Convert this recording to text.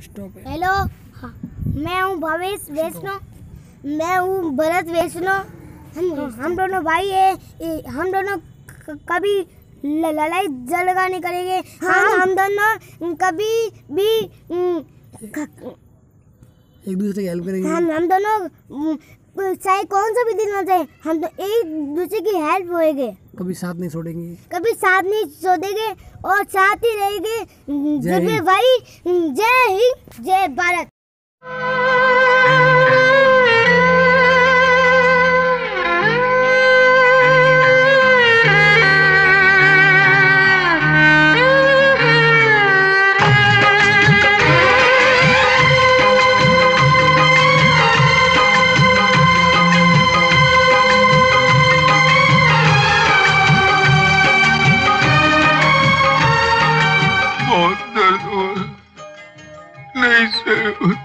Stop है। Hello, मैं हूँ भवेश वैष्णव, मैं हूँ भरत वैष्णव। हम दोनों भाई है। हम दोनों कभी लड़ाई झगड़ा नहीं करेंगे। हम दोनों कभी भी एक दूसरे की हेल्प करेंगे। हम दोनों चाहे कौन सा भी दिन हो जाए, हम तो एक दूसरे की हेल्प होएंगे। कभी साथ नहीं छोड़ेंगे। कभी साथ नहीं छोड़ेंगे और साथ ही रहेंगे। जय हिंद। भाई, जय हिंद, जय भारत। बहुत दर्द हुआ, नहीं सह